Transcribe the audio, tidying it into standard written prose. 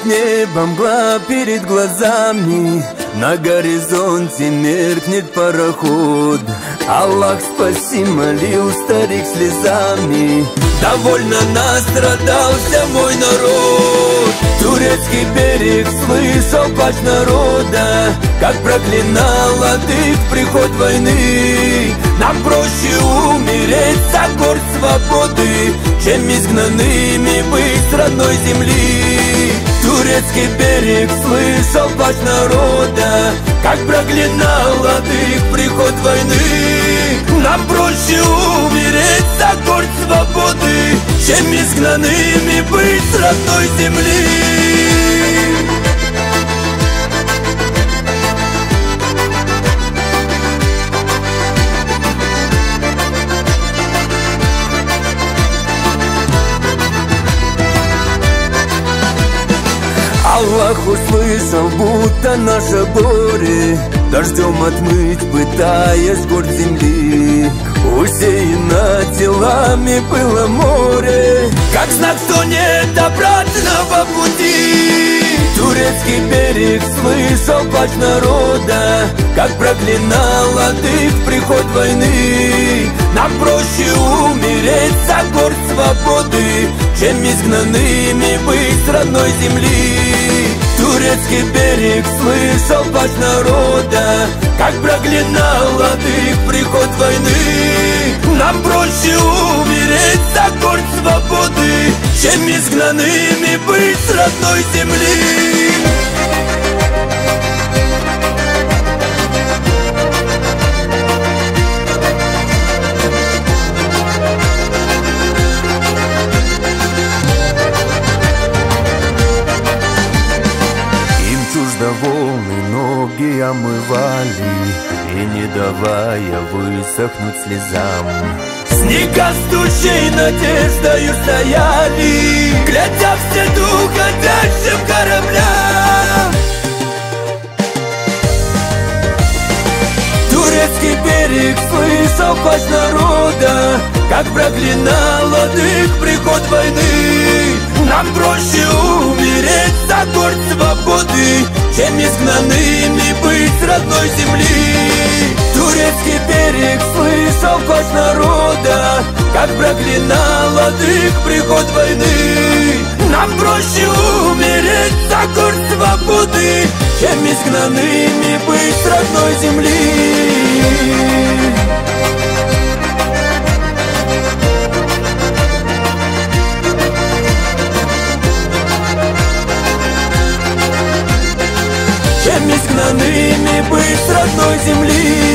неба мгла перед глазами, на горизонте меркнет пароход. Аллах, спаси, молил старик слезами, довольно настрадался мой народ. Турецкий берег слышал плач народа, как проклинал адык приход войны. Нам проще умереть за горд свободы, чем изгнанными быть с родной земли. Турецкий берег слышал плач народа, как проклинал адык приход войны. Нам проще умереть за горд свободы, чем изгнанными быть с родной земли. Аллах услышал, будто наше горе дождем отмыть, пытаясь горд земли. Усеяно телами было море, как знак, что нет обратного пути. Турецкий берег слышал плач народа, как проклинал адык приход войны. Нам проще умереть за горд свободы, чем изгнанными быть с родной земли. Турецкий берег слышал плач народа, как проклинал адык приход войны. Нам проще умереть за горд свободы, чем изгнанными быть с родной земли. Волны ноги омывали, и не давая высохнуть слезам. Снега с тучей надеждою стояли, глядя вслед уходящим кораблям. Турецкий берег слышал плач народа, как проклинал адык приход войны. Нам проще умереть за горд свободы, чем изгнанными быть с родной земли. Турецкий берег слышал плач народа, как проклинал адык приход войны. Нам проще умереть за горд свободы, чем изгнанными быть с родной земли. Чем изгнанными быть с родной земли.